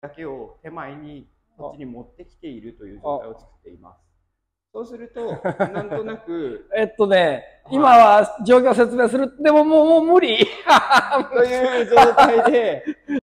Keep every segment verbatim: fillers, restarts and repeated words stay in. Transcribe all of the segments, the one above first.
だけを手前にこっちに持ってきているという状態を作っています。そうすると、なんとなく。 えっとね、今は状況を説明する。でももう、もう無理という状態で。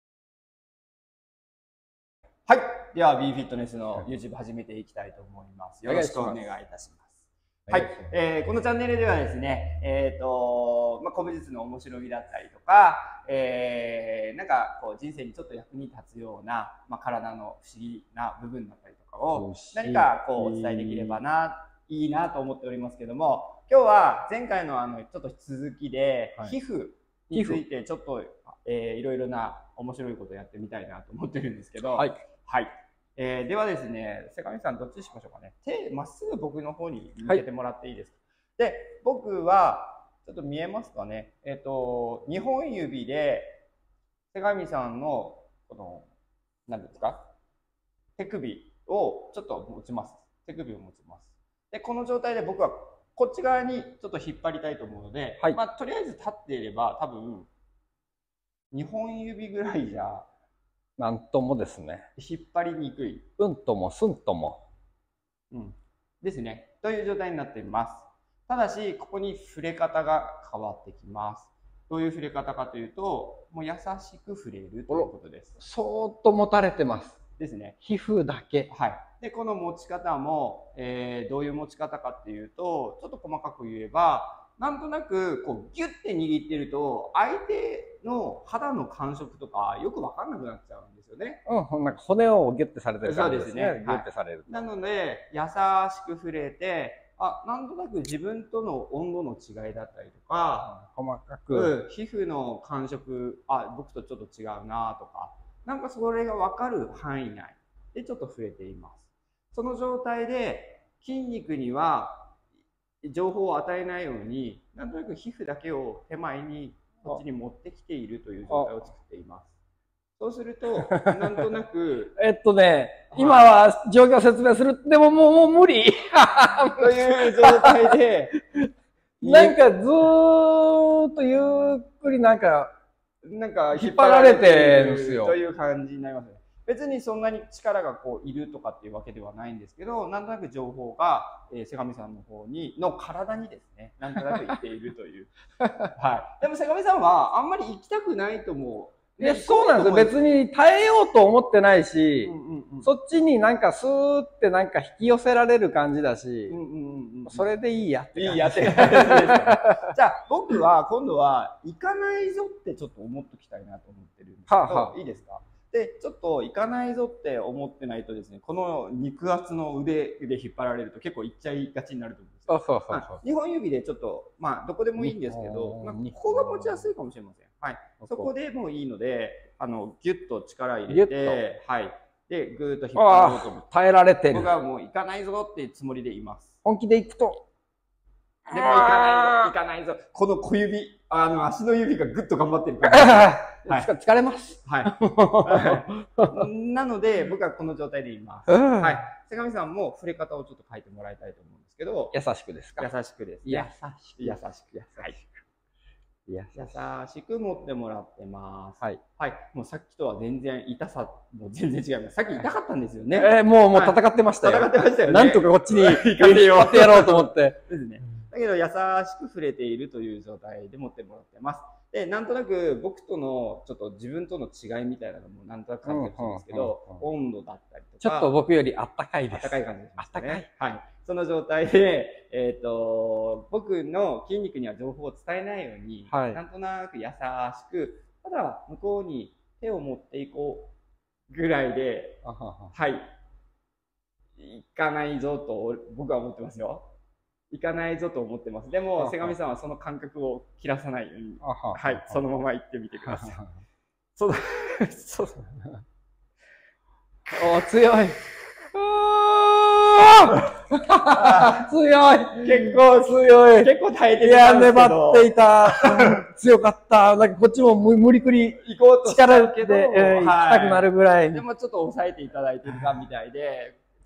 はい。では、B フィットネスの YouTube 始めていきたいと思います。よろしくお願いいたします。はい。えー、このチャンネルではですね、えっと、まあ、古武術の面白みだったりとか、えー、なんかこう人生にちょっと役に立つような、まあ、体の不思議な部分だったりとかを何かこうお伝えできればな、いいなと思っておりますけども、今日は前回のあのちょっと続きで、はい、皮膚についてちょっと、えー、いろいろな面白いことをやってみたいなと思ってるんですけど、はい。はい。えー、ではですね、瀬上さんどっちにしましょうかね。手まっすぐ僕の方に向けてもらっていいですか。はい、で、僕はちょっと見えますかね。えっとにほん指で瀬上さんのこの何ですか、手首をちょっと持ちます。手首を持ちます。で、この状態で僕はこっち側にちょっと引っ張りたいと思うので、はい、まあとりあえず立っていれば多分にほん指ぐらいじゃ。 なんともですね。 引っ張りにくい。 うんともすんとも。 うん。ですね。という状態になっています。ただし、ここに触れ方が変わってきます。どういう触れ方かというと、もう優しく触れるということです。 そーっと持たれてます。 ですね。 皮膚だけ。 はい。で、この持ち方も、えー、どういう持ち方かっていうと、ちょっと細かく言えば、なんとなくこうギュッて握ってると相手の肌の感触とかよく分かんなくなっちゃうんですよね。 うん、なんか骨をギュッてされてる感じですね。 そうですね。 ギュッてされる。 なので優しく触れて、あ、なんとなく自分との温度の違いだったりとか、 細かく、 うん、皮膚の感触、あ、僕とちょっと違うなとか、なんかそれが分かる範囲内でちょっと触れています。その状態で筋肉には情報を与えないように、なんとなく皮膚だけを手前にこっちに持ってきているという状態を作っています。そうすると、なんとなく。 えっとね、今は状況を説明する。でももう、もう無理という状態で。 なんかずーっとゆっくりなんか、 なんか引っ張られてるんですよ。 という感じになりますね。別にそんなに力がこういるとかっていうわけではないんですけど、なんとなく情報が、えー、瀬上さんの方にの体にですね、なんとなくいっているという。はい。でも瀬上さんはあんまり行きたくないと思う。 いや、そうなんですよ。別に耐えようと思ってないし、そっちになんかスーってなんか引き寄せられる感じだし、それでいいやって感じ。 いいやって感じです。じゃあ僕は今度は行かないぞってちょっと思っときたいなと思ってるんですけど、はあはあ、いいですか？で、ちょっと行かないぞって思ってないとですね、この肉厚の腕で引っ張られると結構いっちゃいがちになると思うんですよ。にほん指でちょっと、まあどこでもいいんですけど、まあ、ここが持ちやすいかもしれません。はい。そこでもいいので、あの、ギュッと力入れて、はい。で、ぐーっと引っ張ろうと思って。 耐えられてる。 僕はもう行かないぞっていうつもりでいます。 本気で行くと。 でも行かないぞ、行かないぞ。この小指、あの、足の指がぐっと頑張ってる感じ。 はい、疲れます。 はい。なので、僕はこの状態でいます。はい。瀬上さんも触れ方をちょっと書いてもらいたいと思うんですけど。 優しくですか？ 優しくです、ね。 優しく。 優しく。はい。優しく持ってもらってます。はい。はい。もうさっきとは全然痛さ、もう全然違います。さっき痛かったんですよね。 えー、もう、もう戦ってましたよ。 戦ってましたよね。 なんとかこっちに行かせようってやろうと思って。 ですね。だけど優しく触れているという状態で持ってもらってます。で、なんとなく僕とのちょっと自分との違いみたいなのもなんとなく感じてるんですけど、温度だったりとか。 ちょっと僕よりあったかいです。 あったかい感じですね。 あったかい。 はい。その状態で、えっと、僕の筋肉には情報を伝えないように、はい、なんとなく優しく、ただ向こうに手を持っていこうぐらいで、はい。行かないぞと僕は思ってますよ。行かないぞと思ってます。でも、瀬上さんはその感覚を切らさないように、はい、そのまま行ってみてください。そう、そう。 お、強い。強い。 結構強い。結構耐えてる。 いや、粘っていた。強かった。なんかこっちも無理くり行こうと力で行きたくなるぐらい。 でもちょっと抑えていただいてるかみたいで、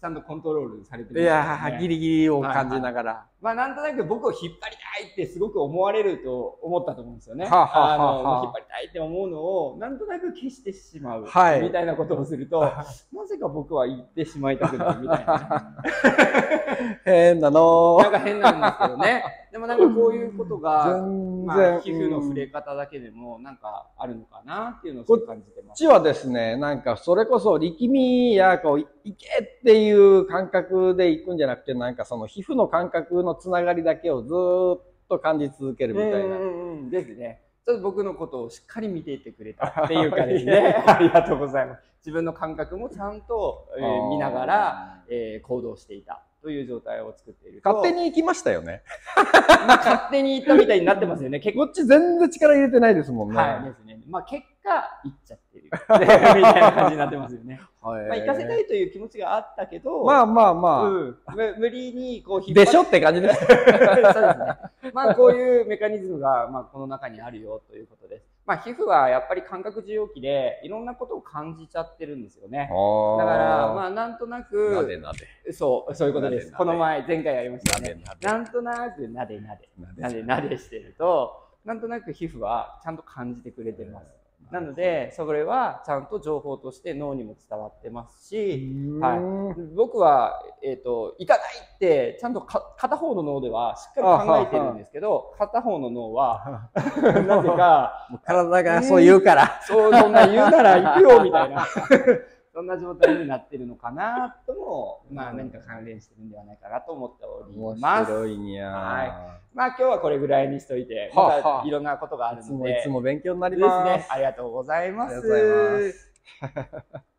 ちゃんとコントロールされてる、 いやー、ギリギリを感じながら。はいはい、 まあ、なんとなく僕を引っ張りたいってすごく思われると思ったと思うんですよね。 はあはあはあ、 あの、引っ張りたいって思うのを、なんとなく消してしまう。 はい、 みたいなことをすると、なぜか僕は言ってしまいたくなるみたいな、 ね。変なのなんか変なんですけどね。でもなんかこういうことが、まあ、皮膚の触れ方だけでもなんかあるのかなっていうのをすごく感じてます。 こっちはですね、なんかそれこそ力みやこういけっていう感覚でいくんじゃなくて、なんかその皮膚の感覚のつながりだけをずーっと感じ続けるみたいな。 うんうんですね。ちょっと僕のことをしっかり見ていてくれたっていうかですね。ありがとうございます。自分の感覚もちゃんと、えー、見ながら、えー、行動していたという状態を作っていると。 勝手に行きましたよね。 まあ勝手に行ったみたいになってますよね。 こっち全然力入れてないですもんね。 はいですね。まあ結果行っちゃってるみたいな感じになってますよね。はい、まあ行かせたいという気持ちがあったけど、 まあまあまあ、 うん、無理にこう引っ張でしょって感じです。そうですね。まあこういうメカニズムがまあこの中にあるよということです。まあ皮膚はやっぱり感覚受容器でいろんなことを感じちゃってるんですよね。だからまあなんとなく、 なでなで。 そう、そういうことです。この前、前回やりましたね。なんとなくなでなで、なでなでしてると、なんとなく皮膚はちゃんと感じてくれてます。なので、それはちゃんと情報として脳にも伝わってますし、はい、僕は、えっと、行かないって、ちゃんとか片方の脳ではしっかり考えてるんですけど、片方の脳は、なぜか、 体がそう言うから。 そう、そんな言うなら行くよ、みたいな。そんな状態になってるのかなとも、まあ何か関連してるんではないかなと思っております。 面白いにゃー。 はい。まあ今日はこれぐらいにしといて、またいろんなことがあるので。 いつもいつも勉強になります。 ですね。ありがとうございます。 ありがとうございます。